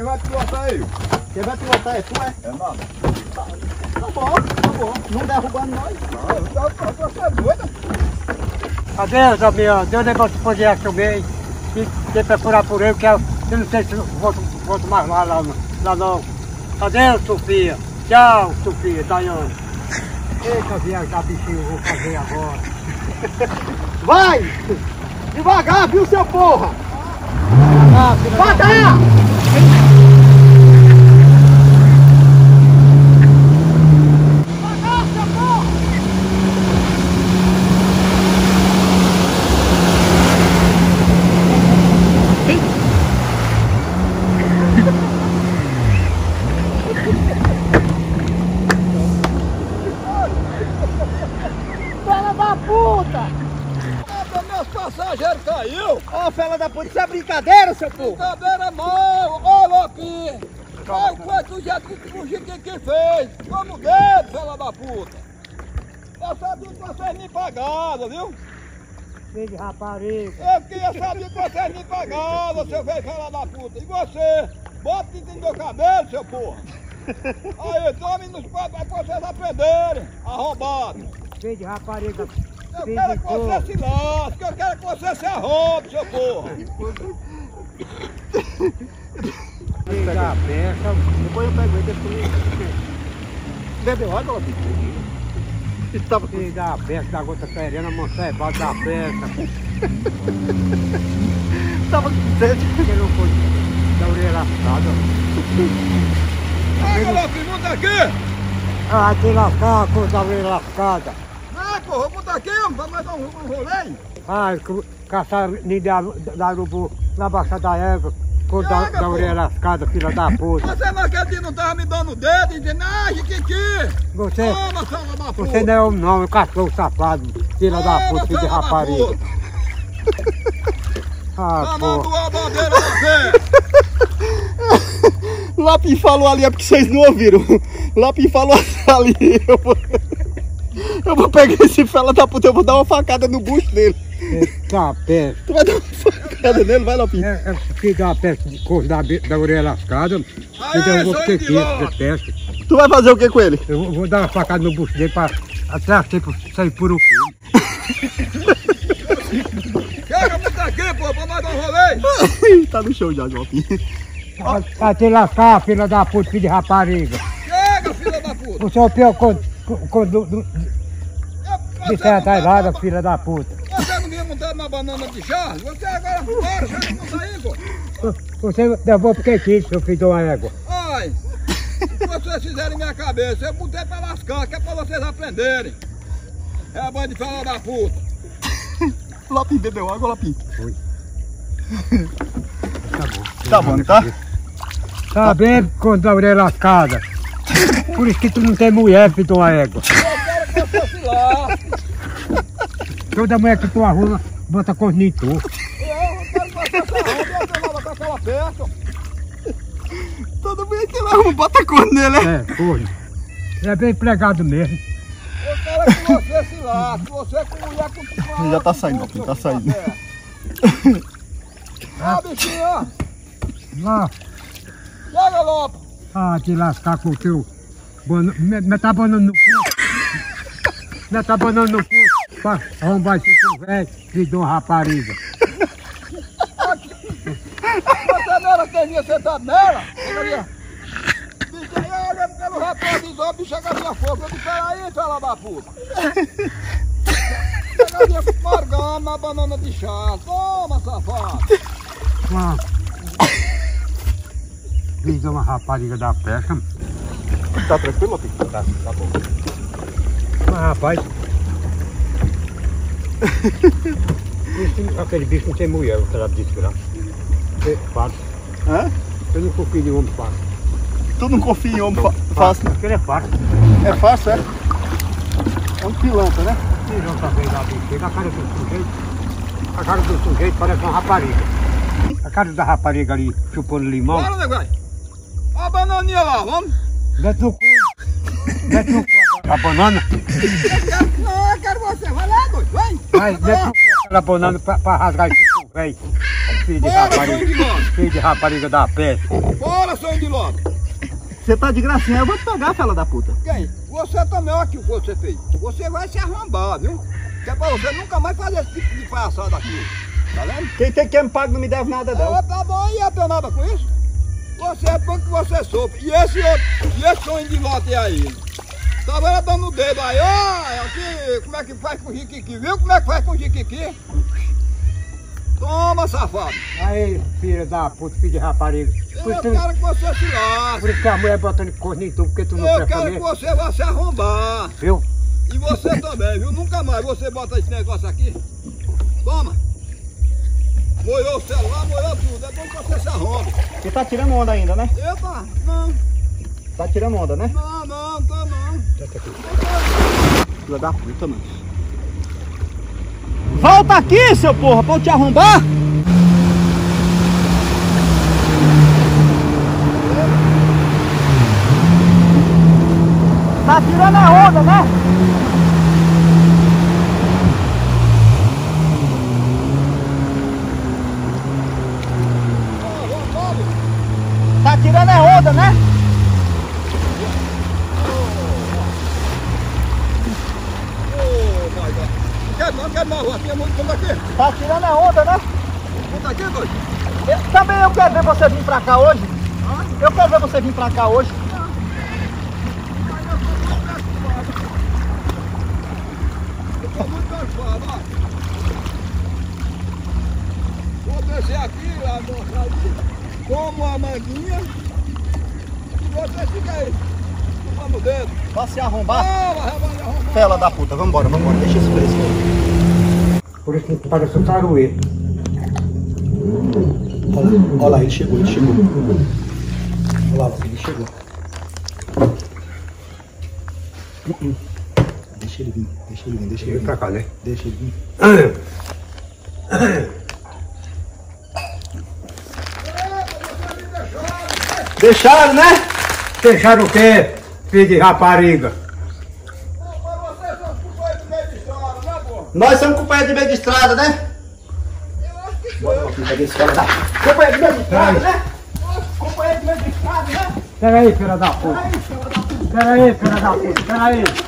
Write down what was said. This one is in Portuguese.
vai pilotar aí? Quem vai pilotar é tu, é? É nada. Tá bom. Não derrubando nós. Não, você é doida. Adeus, Damião. Deus negócio poder assumir. Tem que procurar por ele, que eu não sei se volto mais lá não. Adeus, Sofia. Tchau, Sofia, Daiane. Eita, viajar, bichinho, vou fazer agora. Vai! Devagar, viu, seu porra? Vai dar! Passageiro caiu! Ô, fela da puta, isso é brincadeira, seu porra? Brincadeira não! Ô, Lopinho! Qual foi que o jeito que fez? Vamos ver, fela da puta! Eu sabia que vocês me pagavam, viu? Filho de rapariga. Eu queria saber que vocês me pagavam, seu velho fela da puta! E você? Bota isso no meu cabelo, seu porra! Aí, tome nos quadros pra vocês aprenderem! Arrombado! Filho de rapariga. Eu quero que você se lasque, eu quero que você se arrombe, seu porra! Filho da peça. Depois eu pego ele, depois... Bebeu água, Lopinho? Estava com... Filho da peça, da gota perena, mancebado da peça. Estava com sede. Que não foi da orelha lascada. Ai, Lopinho, monta aqui! Ah, te lascar, com a orelha lascada. Ah, porra, monta aqui, vamos mais dar um rolê! Ai, caçar ninho da urubu na baixa da égua, com da orelha lascada, filha da puta. Você naquele dia não tava me dando o dedo e dizendo, ah, Jiquiti! Você, Toma, fela da puta! você não é homem não, é um cachorro safado, filha da puta, filho de rapariga. Ah, Tá mandando porra. a bandeira você! Lopinho falou ali, é porque vocês não ouviram. Lopinho falou ali, eu vou pegar esse fela da puta, eu vou dar uma facada no bucho dele. Eita peça. Tu vai dar uma facada nele, vai, Lopinho. É filho da peça de cor da orelha lascada. Eu vou ter que ir, peça. Tu vai fazer o que com ele? Eu vou dar uma facada no bucho dele pra até sair por o cu. Chega, monta aqui, pô, pra nós dar um rolê! Tá no chão já, Lopinho. Vai te lascar, filha da puta, filho de rapariga. Chega, filha da puta! Você é o pior de certa errada, filha da puta. Você não vinha montado na banana de Charles? Você agora fora, já não tá aí, pô! Você levou porque quis, seu filho de uma égua. Ai! Se vocês fizerem minha cabeça, eu botei pra lascar, que é pra vocês aprenderem. É a banda de fela da puta. Lopinho bebeu água, Lopinho? Foi. Tá bom. Tá bom, tá? Tá bem com a orelha lascada. Por isso que tu não tem mulher, filho de uma égua. Eu quero que você se lasque. Toda mulher que tu arruma, bota corninho em tu. Eu quero que você se arrumbe, eu tenho nada com aquela peça. Todo mundo que lá bota cor nele, né? É, corno. É bem empregado mesmo. Eu quero que você se lasque. Você com mulher com... Já tá saindo, Lopinho, tá saindo. Ah, bichinho, ó. Lá, Chega, Lopo. te lascar com o teu... Me tá banando no cu. Me tá banando no cu. Pra arrombar esse cu velho, filho de uma rapariga. Você não era quem ia sentar nela? Bicho, aí olha pelo retrovisor, bicho, chega a minha força. Eu disse, peraí, fela da puta. Pegaria margando na banana de chá. Toma, safado. Filho de uma rapariga da peça. Tá tranquilo, Lopinho? Tá bom. Mas rapaz... aquele bicho não tem mulher, o cara disse lá. É fácil. Hã? Eu não confio em homem fácil. Tu não confia em homem fácil? Porque ele é fácil. É fácil, é? É um pilantra, né? Melhor também lá, bicho. A cara do sujeito. A cara do sujeito parece uma rapariga. A cara da rapariga ali chupando limão. Bora, negócio. Olha a bananinha lá, vamos? Mete no cu. Mete no cu a banana. Não, eu quero você. Vai lá, doido. Vai. Vai, mete no cu aquela banana pra rasgar esse cu, velho. Filho de Bora, rapariga. vamos embora. Filho de rapariga da peste. Bora, seu de lote. Você tá de gracinha, eu vou te pegar, fela da puta. Quem? Você também, olha aqui o que você fez. Você vai se arrombar, viu? Que é pra você nunca mais fazer esse tipo de palhaçada aqui. Tá vendo? Quem me paga não me deve nada, não. Tá bom, e eu tenho nada com isso? Você é bom que você sofre. E esse sonho de lote aí? Tá vendo dando o dedo aí, ó, aqui, como é que faz com o jiquiqui, viu como é que faz com o jiquiqui? Toma, safado. Aí, filha da puta, filho de rapariga. Eu quero que você se lasque. Por isso que a mulher botando corno em tu, porque tu não Eu presta quero que mesmo. você vá se arrombar. Viu? E você também, viu? Nunca mais você bota esse negócio aqui. Toma. Molhou o celular, molhou tudo. É bom que você se arrombe. Você tá tirando onda ainda, né? Epa, não. Tá tirando onda, né? Não, tô não. Filha da puta, mano. Volta aqui, seu porra, pra eu te arrombar! Tá tirando a onda, né? Tá tirando a onda, né? Quero não, aqui é muito bom daqui. Tá tirando a onda, né? Conta aqui, doido. Também eu quero ver você vir pra cá hoje. Eu quero ver você vir pra cá hoje. Eu tô muito cansado, ó. Vou descer aqui, lá no ali, como a manguinha. E você fica aí, chupando o dedo. Pra se arrombar. Vai arrombar. Fela da puta, vambora, deixa esse preço aí. Por isso que parece um taruê. Olha lá, ele chegou. Olha lá, ele chegou. Deixa ele vir. Vem pra cá, né? Deixa ele vir. Deixaram, né? Fecharam o quê, filho de rapariga? Mas vocês são companheiros do meio de estrada, né, pô? Nós somos companheiros de meio de estrada, né? Eu acho que foi. Cadê esse cara? Companheiro de meio de estrada, né? Companheiro de meio de estrada, né? Pera aí, filha da puta. Pera aí, filha da puta. Pera aí.